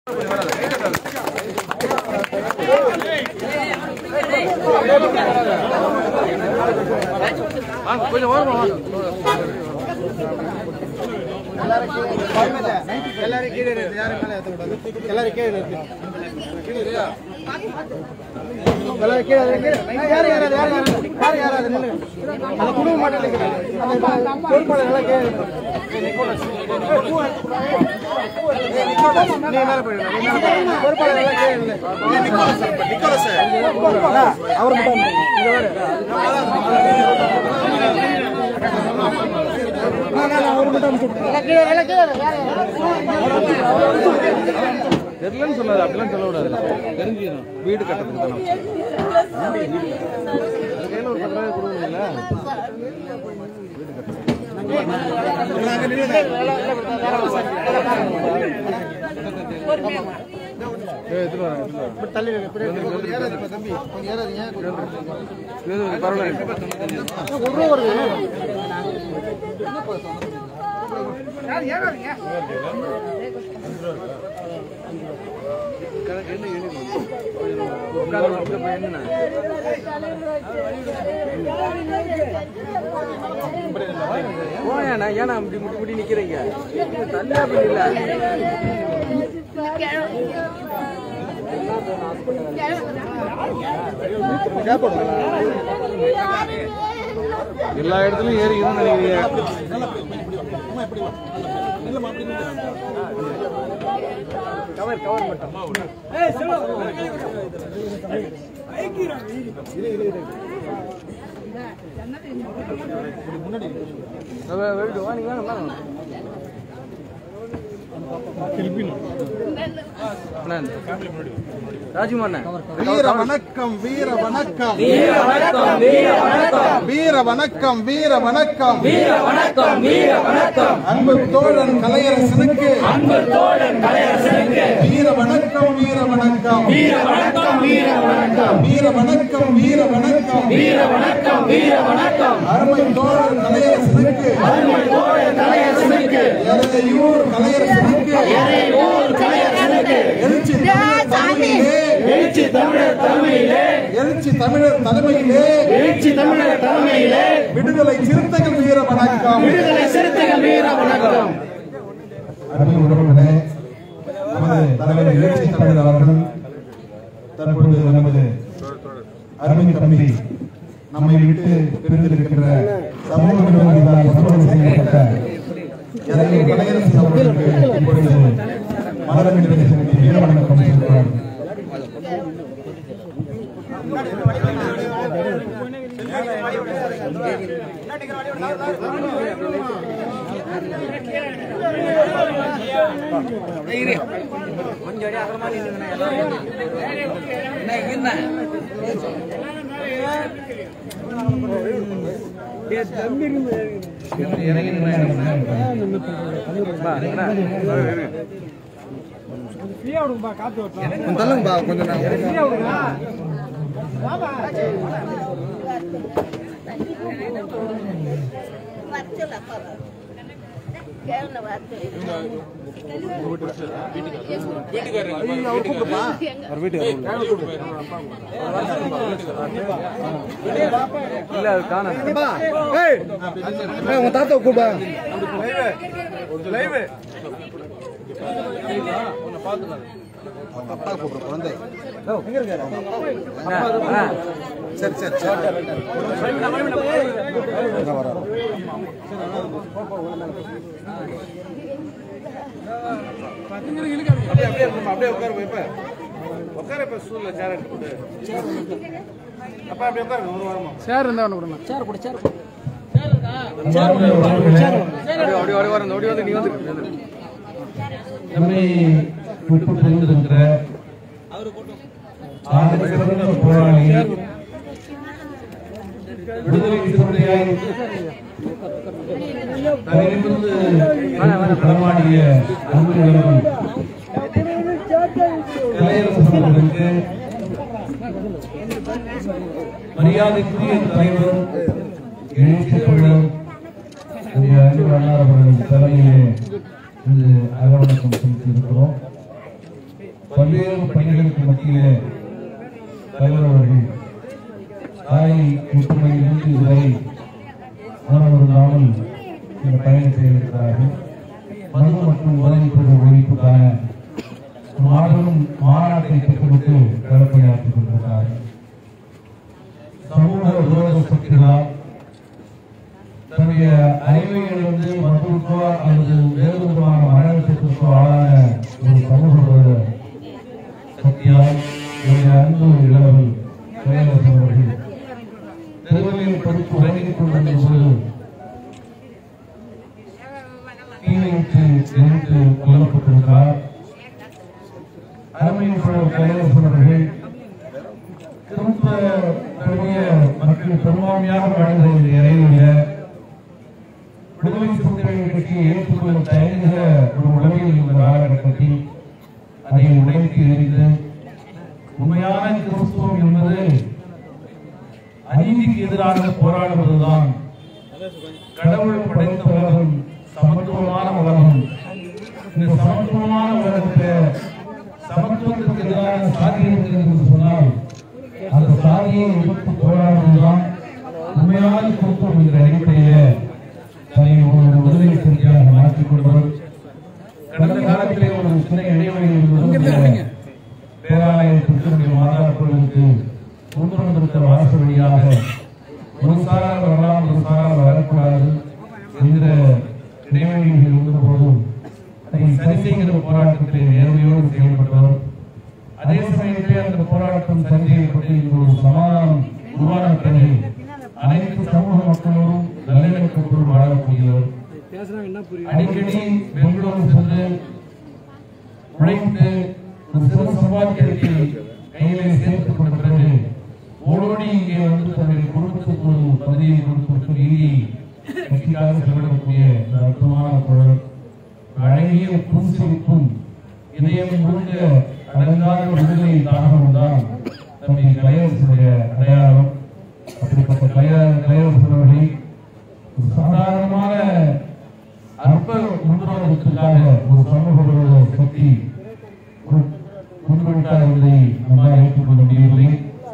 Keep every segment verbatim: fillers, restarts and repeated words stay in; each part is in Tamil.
கொஞ்சம் ஓரமா எல்லாரும் கீழே இருக்கு யாரும் மேல ஏத்த கூடாது எல்லாரும் கீழே இருக்கு எல்லாரும் கீழே இருக்கு யார் யார் யார் யார் யார் யார் அது நில்லு அந்த குடும்ப மாட்டே நிக்குது அந்த பொறுப்பாளர் எல்லாம் கீழே நீ மேல போயிடு நீ மேல போயிடு பொறுப்பாளர் எல்லாம் கீழே நில்லு நிக்கோலஸ் நிக்கோலஸ் அவர் மட்டும் இங்க வர தெரியலன்னு சொல்லாது அப்படிலாம் சொல்லக்கூடாது தெரிஞ்சுக்கணும் வீடு கட்டுறதுக்கு தானே கையில் ஒரு பத்து ரூபாய் கொடுக்குறீங்களா போயா ஏன்னா அப்படி முடி முடி நிக்கிறீங்க தள்ளா இல்ல எல்லா இடத்துலயும் ஏறி நினைக்கிறீங்க கவர் கவர் மட்டும் வீர வணக்கம் வீர வணக்கம் வீர வணக்கம் வீர வணக்கம் வீர வணக்கம் வீர வணக்கம் வீர வணக்கம் வீர வணக்கம் அன்பு தோழன் கலையரசனுக்கு அன்பு தோழன் கலையரசனுக்கு வீர வணக்கம் வீர வணக்கம் வீர வணக்கம் வீர வணக்கம் வீர வணக்கம் வீர வணக்கம் வீர வணக்கம் வீர வணக்கம் அருமை தோழன் கலையரசனுக்கு அருமை தோழன் கலையரசனுக்கு எறையூர் கலையரசனுக்கு எறையூர் கலையரசனுக்கு எழுச்சி தமிழர் தலைமையிலே எழுச்சி தமிழர் தலைமையிலே எழுச்சி தமிழர் தலைமையிலே எழுச்சி தமிழர் தலைமையிலே விடுதலை சிறுத்தைகள் வீர வணக்கம் விடுதலை சிறுத்தைகள் வீர வணக்கம். அருமை உறவுகளே, நமது தலைவர் எழுச்சி தமிழர் அவர்கள் தற்பொழுது நமது அருமை தம்பி நம்மை விட்டு பிரிந்திருக்கின்ற சமூக விரோதிகளால் படுகொலை செய்யப்பட்ட எறையூர் கலையரசன் அவர்களுக்கு இப்பொழுது மலரஞ்சலி செலுத்தி வீர வணக்கம் செலுத்துவார். தள்ளுங்கப்பா கொஞ்சம் உங்க தாத்தா கூப்பா அப்பா கூப்பிட குழந்தை சரி சரி அப்படியே உட்கார போய் உட்கார இப்ப ஸ்கூல்ல சேர் எடுத்து அப்பா அப்படியே உட்காரு ஒரு வாரமா சேர் இருந்தா ஒண்ணு கொடுங்க சேர் கொடு சேர் ஓடி ஓடி வரணும் ஓடி வந்து நீ வந்து நம்மை விட்டு போகின்ற போராளி விடுதலை சிறுத்தையாய் தனியிலிருந்து களமாடிய அன்புகளும் கலையரசன் அவர்களுக்கு மரியாதைக்குரிய தலைவர் எழுச்சி தமிழர் அறிஞர் அண்ணா அவர்கள் தலைமையிலே இந்த அகவணக்கம் செலுத்தியிருக்கிறோம். பல்வேறு பணிகளுக்கு மத்தியிலே தலைவர் அவர்கள் தாய் ஒற்றுமையிலிருந்து இதுவரை உணர்வுறாமல் இந்த பயணத்தை இருக்கிறார்கள். மது மற்றும் போதைப் பொருள் ஒழிப்புக்கான மாபெரும் மாநாட்டை திட்டமிட்டு களப்பணியாற்றிக் கொண்டிருக்கிறார்கள். சமூக விரோத சக்திகளால் தன்னுடைய அறிவை இழந்து மருத்துவ அல்லது வேறு விதமான மரணத்திற்கோ ஆளான ஒரு சமூக விரோத சக்தியால் என்னுடைய அன்பு இளவல் கலையரசன் அவர்கள் தெருவில் படுத்து உறங்கிக் கொண்டிருந்த போது தீவையிட்டு எரித்து கொல்லப்பட்டிருக்கிறார். அருமையின் கலையரசன் அவர்கள் திரும்ப மக்கள் பெரும்பான்மையாக வாழ்ந்த இறைவனுடைய விடுதலை சிறுத்தைகள் கட்சியை ஏற்றுக்கொள்ளும் தயங்குகிற ஒரு உளவியல் இந்த காலகட்டத்தில் அதை உடைத்து எறிந்து உண்மையான கிறிஸ்துவம் என்பது அநீதிக்கு எதிராக போராடுவதுதான். கடவுள் படைத்த உலகம் சமத்துவமான உலகம். இந்த சமத்துவமான உலகத்தில் சமத்துவத்திற்கு எதிரான சாதி இருக்கிறது என்று சொன்னால் அந்த சாதியை எதிர்த்து போராடுவதுதான் உண்மையான கிறிஸ்துவம் என்ற அடிப்படையிலே தன்னை ஒரு விடுதலை சிறுத்தையாக மாற்றிக் கொண்டவர். கடந்த காலத்திலே ஒரு சின்ன இடைவெளியில் பேராலயத்திற்கு மாதா கோவிலுக்கு கொண்டு வாச வழியாக ஒரு சாரால் வரலாம் ஒரு சாரால் வரக்கூடாது என்ற இடைவெளியில் இருந்த போதும் அதை சரி செய்கிற போராட்டத்தில் நேர்மையோடு செயல்பட்டவர். அதே சமயத்திலே அந்த போராட்டம் சரி செய்யப்பட்டு ஒரு சமாதானம் உருவான பிறகு அனைத்து சமூக மக்களோடும் நல்லிணக்கத்தோடு வாழக்கூடியவர். அடிக்கடி பெங்களூரு சென்று உழைத்து ஒரு சிறு சம்பாத்தியத்தை கையிலே சேர்த்துக் கொண்ட பிறகு ஓடோடி இங்கே வந்து தன்னுடைய குடும்பத்துக்கு ஒரு பதவியை கொடுத்து நீதி கட்சிக்காக செலவிடக்கூடிய அற்புதமான குரல் அழகிய புன்சிரிப்பும் இதயம் முழுக்க அடங்காத விடுதலை தாகம் தான் தன்னுடைய கலையரசனுடைய அடையாளம். அப்படிப்பட்ட கலையரசன் அவர்களை ஒரு சாதாரணமான அற்ப முன்னுறவுக்காக ஒரு சமூக சக்தி முன்விட்டார் என்பதை நம்மால் ஏற்றுக்கொள்ள முடியவில்லை.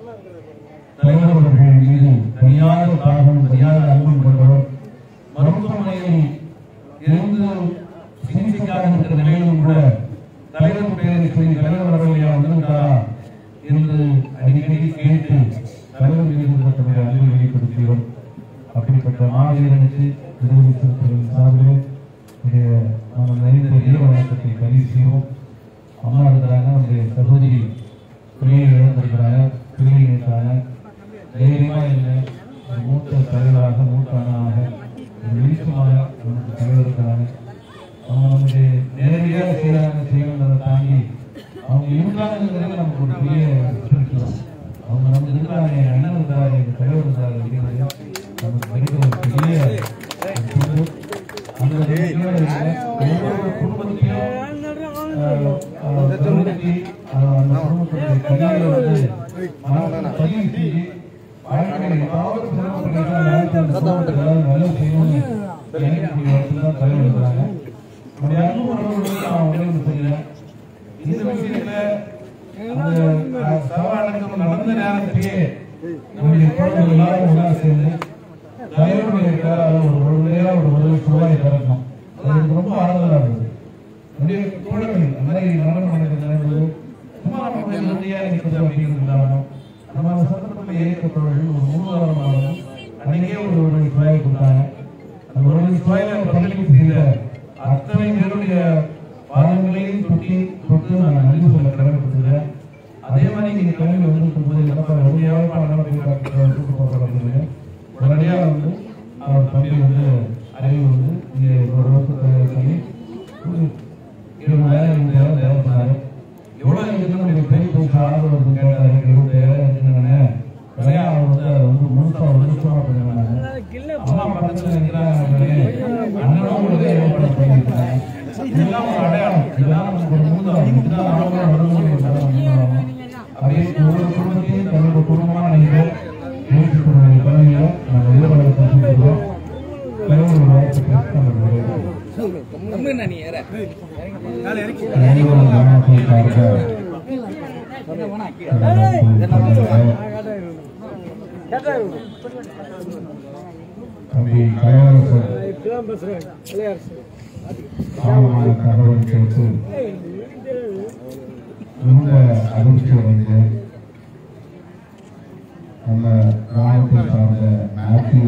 தலைவர் அவர்கள் மீது தனியாத தாகம் தனியாத அன்பும் கொண்டவர். மருத்துவமனையில் இருந்து சிகிச்சைக்காக இருக்கிற நிலையிலும் கூட தலைவர் பெயரை சொல்லி தலைவர் அவர்களையா வந்திருந்தாரா என்று அடிக்கடி கேட்டு தலைவர் மீது தன்னுடைய அன்பை வெளிப்படுத்தியவர். அப்படிப்பட்ட மாவீரனுக்கு விடுதலை சிறுத்தைகளின் சார்பில் நாம் நிறைந்த வீர வணக்கத்தை பதிவு செய்வோம். அம்மா இருக்கிறாங்க, நம்முடைய சகோதரி பிள்ளையை இழந்திருக்கிறாங்க, பிள்ளையை இருக்கிறாங்க. தைரியமாக இல்லை, மூத்த தலைவராக மூத்த அண்ணாக வெளிச்சமாக நமக்கு தலைவர் இருக்கிறாங்க. அவங்க நம்முடைய நேரடியாக செய்யறாங்க செய்யணுன்றதை தாண்டி அவங்க இருந்தாங்கிறது நமக்கு ஒரு பெரிய இருக்கிறோம். அவங்க நமக்கு இருக்கிறாங்க, என் அண்ணன் இருக்கிறாரு, எங்கள் தலைவர் இருக்கிறாரு அப்படிங்கிறது நமக்கு கிடைக்கிற ஒரு பெரிய அந்த ஒவ்வொரு குடும்பத்தையும் அந்த குடும்பத்துடைய கல்வியை வந்து பதிவு செஞ்சு வாழ்க்கையில் ஏதாவது நல்ல செய்யணும்னு நினைக்கக்கூடிய இடத்துல தான் தலைவர் இருக்கிறாங்க. நம்முடைய அன்பு உணர்வுகளுக்கு நான் உதவி செய்கிறேன். இந்த விஷயத்துல அந்த சவாலக்கம் நடந்த நேரத்திலேயே நம்முடைய குழந்தைகள் எல்லாரும் ஒன்றா சேர்ந்து தலைவருடைய ஒரு ஒரு நேரம் ஒரு ஒரு சுவாயை திறக்கணும். அது ரொம்ப ஆறுதலாக இருந்தது. நம்முடைய தோழர்கள் அந்த மாதிரி நடனம் நடக்கிறது சும்மா நம்ம இந்தியா இருக்கிறது அப்படிங்கிறது நம்ம சட்டத்தில் இயக்கப்பட்டவர்கள் ஒரு மூணு வாரமாக அன்னைக்கே ஒரு ஒரு சுவாயை கொடுத்தாங்க. அந்த ஒரு சுவாயில பங்களிப்பு செய்த அத்தனை பேருடைய பாதங்களையும் தொட்டி தொட்டு நான் நன்றி சொல்ல கடமைப்பட்டுக்கிறேன். அதே மாதிரி நீங்க கல்வி வந்திருக்கும் போது என்னப்பா கூட்டு போகிறேன் உடனடியாக வந்து அவர் தம்பி வந்து அறிவு வந்து இங்கே ஒரு வருஷத்தை சொல்லி இருபதாயிரம் இருபதாயிரம் தேவைப்படாரு. எவ்வளோ இருக்கு பெரிய பைசா ஆதரவு கேட்டாரு. இருபதாயிரம் இருக்குன்னு விலையா அவர் வந்து அதை வந்து முழுசா ஒரு நிமிஷமா பண்ணிருந்தாங்க. அம்மா பக்கத்தில் இருக்கிறாங்க, அண்ணனும் ஒரு ஏற்பாடு பண்ணியிருக்காங்க. இதெல்லாம் ஒரு அடையாளம். இதெல்லாம் நமக்கு ஒரு மூலம். இதுதான் அவங்களோட வருமானம். அப்படியே ஒவ்வொரு குடும்பத்தையும் தன்னோட குடும்பமா நீங்கள் ஏற்றுக்கொள்ள கல்வியை நாங்கள் எதிர்பார்த்து செஞ்சுக்கிறோம். தலைவர் வாழ்த்துக்கள். தம்பி கலையரசர் காலமான தகவல் கேட்டு இந்த அதிர்ச்சி வந்து நம்ம கிராமத்தை சார்ந்த மேத்யூ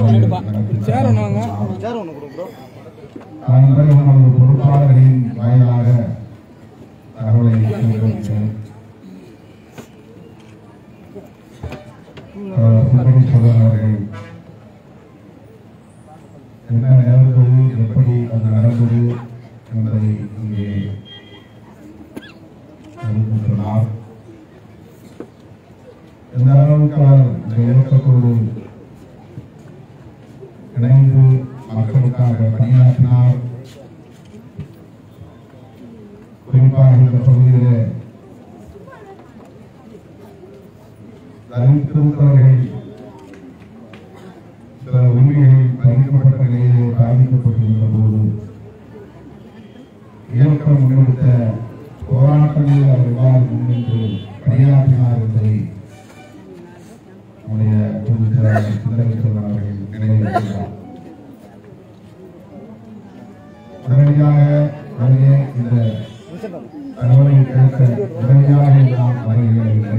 நமது பொறுப்பாளர்களின் வாயிலாக தகவலை சொல்கிறேன். அவர்கள் என்ன நேர்ந்தது, எப்படி அது நடந்தது என்பதை இங்கே சொன்னார். எந்த அளவுக்கு அவர் இந்த இயக்கத்தோடு இணைந்து மக்களுக்காக பணியாற்றினார். குறிப்பாக இந்த பகுதியிலே தலித்திருந்தவர்கள் சில உரிமைகள் பறிக்கப்பட்ட நிலையிலே பாதிக்கப்பட்டிருந்த போது இயக்கம் முன்னெடுத்த போராட்டங்களில் அவர் எவ்வாறு முன்னின்று பணியாற்றினார் என்பதை நம்முடைய பொதுச் செயலாளர் சிந்தனைச்செல்வன் அவர்கள் நினைவுறுத்தினார். உடனடியாக வெளியே இந்த தகவலை கேட்க உடனடியாக நாம் வருகிறதில்லை.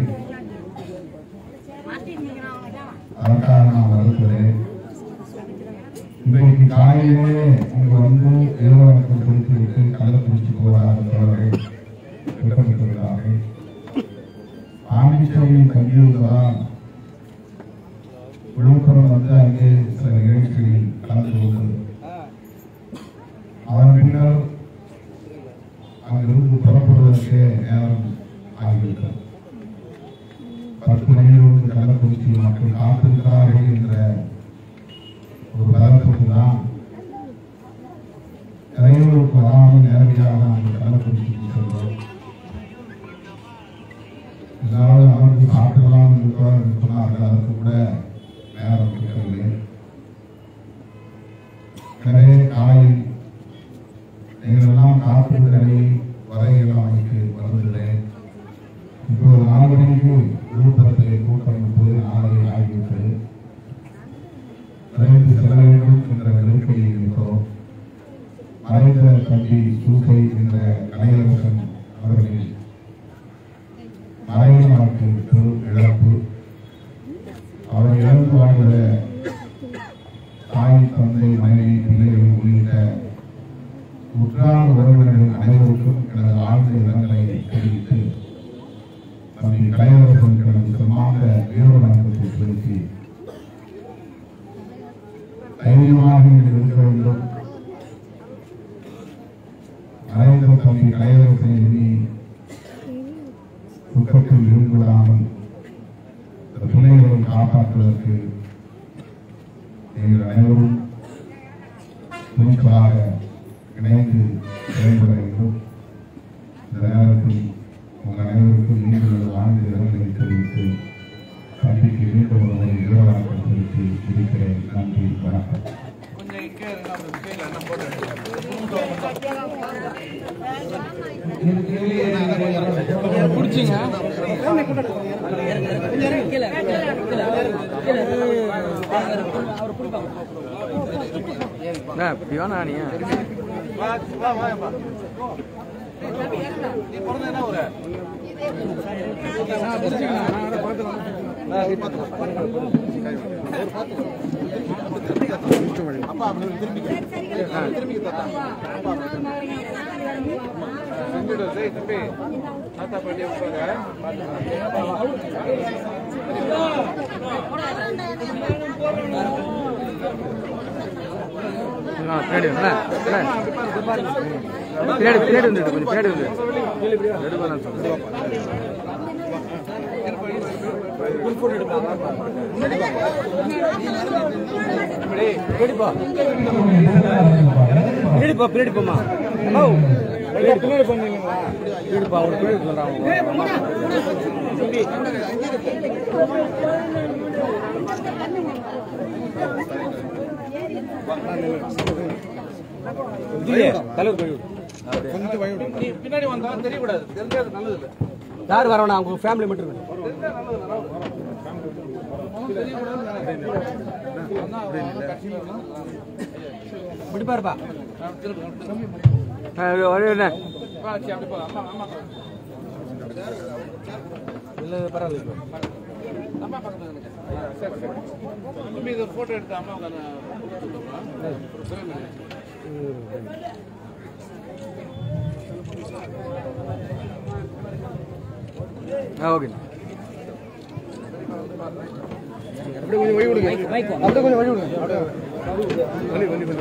அதற்காக நான் வருகிறேன். இன்றைக்கு காலையிலே இங்கு வந்து இரவணக்கம் செலுத்திவிட்டு கள்ளக்குறிச்சி போவதாக தோழர்கள் திட்டமிட்டுள்ளார்கள். ஆண்டிச்சேரியில் தங்கியிருந்ததால் விழுப்புரம் வந்து அங்கே சில நிகழ்ச்சிகளில் கலந்து கொண்டு அதன் பின்னர் அங்கிருந்து புறப்படுவதற்கே நேரம் ஆகிவிட்டது. பத்து மணியிலிருந்து கள்ளக்குறிச்சி மக்கள் காத்திருக்கிறார்கள் என்ற ஒரு பதற்றத்து தான் இறைவனுக்கு வராமல் நேரடியாக நாங்கள் கள்ளக்குறிச்சிக்கு சென்றோம். எல்லாரும் அவருக்கு சாப்பிடலாம் என்று சொன்னார்கள். அதற்கு கூட நேரம் இருக்கவில்லை. எனவே காலையில் நீங்கள் எல்லாம் காத்திருந்த நிலையில் வரையெல்லாம் அவைக்கு வந்துள்ளேன். இப்போது நாலு மணிக்கு விழுப்புரத்திலே கூட்டம் இப்போது நாளை ஆகிவிட்டது. விரைந்து செல்ல வேண்டும் என்ற நெருக்கடியில் இருக்கிறோம். மறைந்த தம்பி சூசை என்ற கலையரசன் அவர்களின் மறைவு நமக்கு பெரும் இழப்பு. அவர் இழந்து வாழ்ந்த தாய், தந்தை, மனைவி, பிள்ளைகள் உள்ளிட்ட உற்றார் உறவினர்கள் அனைவருக்கும் எனது ஆழ்ந்த இரங்கலை தெரிவித்து தம்பி கலையரசன் எனது சிறந்த வீர வணக்கத்தை செலுத்தி தைரியமாக இருக்க வேண்டும். மறைந்த தம்பி கலையரசனை எண்ணி துக்கத்தில் ஈடுபடாமல் பிள்ளைகளை காப்பாற்றுவதற்கு நீங்கள் அனைவரும் துணிச்சலாக இணைந்து செயல்பட வேண்டும். இந்த நேரத்தில் உங்கள் அனைவருக்கும் நீங்கள் வாழ்ந்து இரங்கலை தெரிவித்து தம்பிக்கு மீண்டும் ஒருவரை இரவணக்கம் செலுத்தி இருக்கிறேன். நன்றி, வணக்கம். பின்னாடி பின்னாடி வந்து கொஞ்சம் பின்னாடி வந்து பின்னாடிப்பா பின்னாடிப்போமா பின்னாடி பண்ணீங்களா பின்னாடிப்பா ஒரு பின்னாடி சொல்றாங்க. பின்னாடி வந்தா தெரியக்கூடாது, தெரிஞ்சது நல்லது. யார் வரணும் அவங்க ஃபேமிலி மட்டும் முடிப்பாருப்பா இல்லை பரவாயில்ல போட்டோ எடுத்து அம்மா ஓகே அப்படியே கொஞ்சம் வழி விடுங்க அப்படியே கொஞ்சம் வழி விடுங்க வழி வழி வழி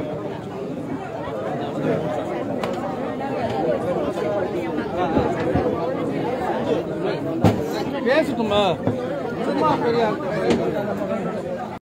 பேசட்டுமா சும்மா பெரிய